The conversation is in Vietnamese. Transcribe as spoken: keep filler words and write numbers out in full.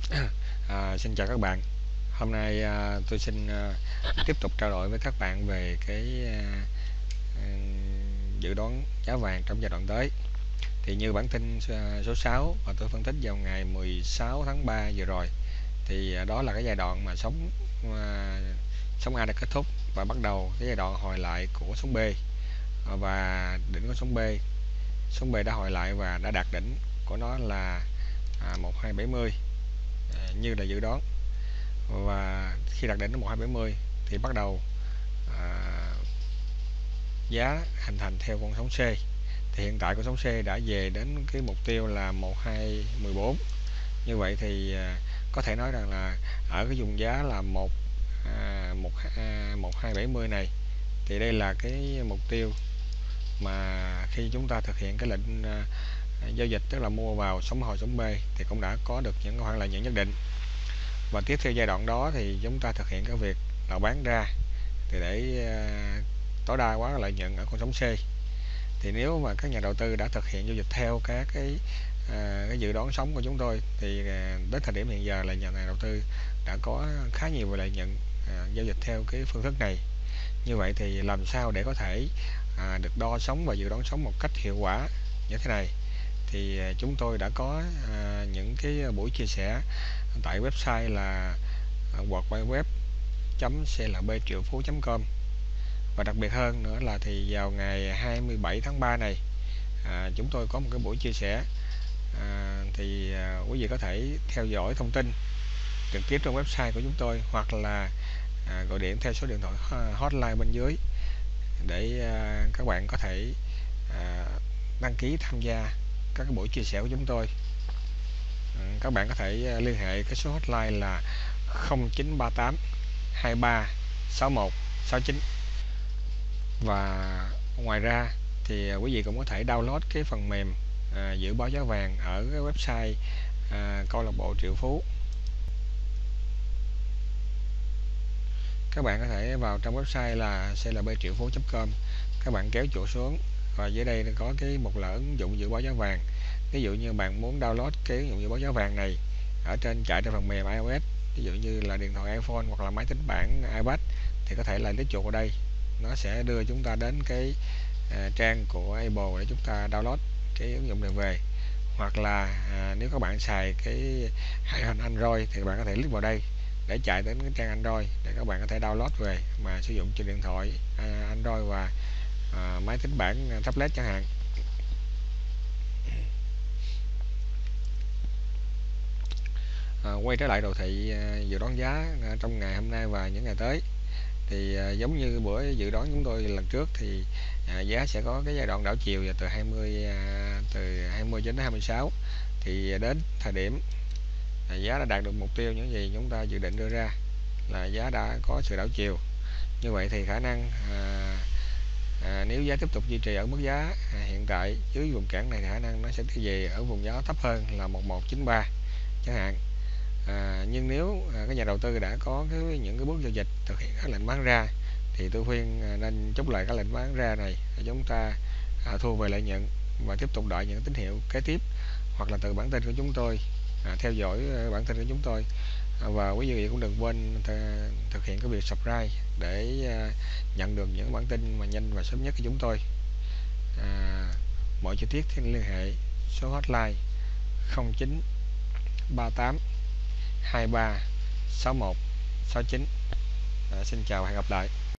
À, xin chào các bạn. Hôm nay à, tôi xin à, tiếp tục trao đổi với các bạn về cái à, à, dự đoán giá vàng trong giai đoạn tới. Thì như bản tin à, số sáu mà tôi phân tích vào ngày mười sáu tháng ba vừa rồi, thì à, đó là cái giai đoạn mà sóng à, sóng A đã kết thúc và bắt đầu cái giai đoạn hồi lại của sóng B. À, và đỉnh của sóng B, sóng B đã hồi lại và đã đạt đỉnh của nó là à, một hai bảy mươi à, như là dự đoán. Và khi đạt đỉnh một hai bảy mươi thì bắt đầu à, giá hình thành theo con sóng C. Thì hiện tại con sóng C đã về đến cái mục tiêu là một hai một bốn. Như vậy thì à, có thể nói rằng là ở cái vùng giá là một à, một à, một hai bảy mươi này, thì đây là cái mục tiêu mà khi chúng ta thực hiện cái lệnh à, giao dịch, tức là mua vào sóng hồi sóng B, thì cũng đã có được những khoản lợi nhuận nhất định. Và tiếp theo giai đoạn đó thì chúng ta thực hiện cái việc là bán ra thì để uh, tối đa hóa lợi nhuận ở con sóng C. Thì nếu mà các nhà đầu tư đã thực hiện giao dịch theo các cái uh, cái dự đoán sóng của chúng tôi, thì uh, đến thời điểm hiện giờ là nhà đầu tư đã có khá nhiều về lợi nhuận uh, giao dịch theo cái phương thức này. Như vậy thì làm sao để có thể uh, được đo sóng và dự đoán sóng một cách hiệu quả như thế này, thì uh, chúng tôi đã có uh, những cái buổi chia sẻ tại website là hoặc web chấm clb triệu phú chấm com. Và đặc biệt hơn nữa là thì vào ngày hai mươi bảy tháng ba này, à, chúng tôi có một cái buổi chia sẻ, à, thì à, quý vị có thể theo dõi thông tin trực tiếp trong website của chúng tôi, hoặc là à, gọi điện theo số điện thoại hotline bên dưới để à, các bạn có thể à, đăng ký tham gia các cái buổi chia sẻ của chúng tôi. À, các bạn có thể liên hệ cái số hotline là không chín ba tám hai ba sáu một sáu chín. Và ngoài ra thì quý vị cũng có thể download cái phần mềm à, dự báo giá vàng ở cái website à, câu lạc bộ Triệu Phú. Các bạn có thể vào trong website là clb triệu phú chấm com, các bạn kéo chuột xuống và dưới đây có cái mục là ứng dụng dự báo giá vàng. Ví dụ như bạn muốn download cái ứng dụng dự báo giá vàng này ở trên chạy trên phần mềm iOS, ví dụ như là điện thoại iPhone hoặc là máy tính bảng iPad, thì có thể là lấy chuột vào đây, nó sẽ đưa chúng ta đến cái à, trang của Apple để chúng ta download cái ứng dụng này về. Hoặc là à, nếu các bạn xài cái hệ hình Android thì các bạn có thể click vào đây để chạy đến cái trang Android để các bạn có thể download về mà sử dụng trên điện thoại à, Android và à, máy tính bảng tablet chẳng hạn. À, quay trở lại đồ thị à, dự đoán giá à, trong ngày hôm nay và những ngày tới, thì à, giống như bữa dự đoán chúng tôi lần trước, thì à, giá sẽ có cái giai đoạn đảo chiều từ hai mươi à, từ hai mươi đến hai mươi sáu. Thì đến thời điểm à, giá đã đạt được mục tiêu những gì chúng ta dự định đưa ra, là giá đã có sự đảo chiều. Như vậy thì khả năng à, à, nếu giá tiếp tục duy trì ở mức giá à, hiện tại dưới vùng cản này, thì khả năng nó sẽ đi về ở vùng giá thấp hơn là một một chín ba chẳng hạn. À, nhưng nếu à, các nhà đầu tư đã có cái, những cái bước giao dịch thực hiện các lệnh bán ra, thì tôi khuyên à, nên chốt lại các lệnh bán ra này để chúng ta à, thu về lợi nhuận và tiếp tục đợi những tín hiệu kế tiếp, hoặc là từ bản tin của chúng tôi à, theo dõi uh, bản tin của chúng tôi. À, và quý vị cũng đừng quên th thực hiện cái việc subscribe để uh, nhận được những bản tin mà nhanh và sớm nhất của chúng tôi. À, mọi chi tiết thì liên hệ số hotline không chín ba tám hai ba sáu một sáu chín. À, xin chào và hẹn gặp lại.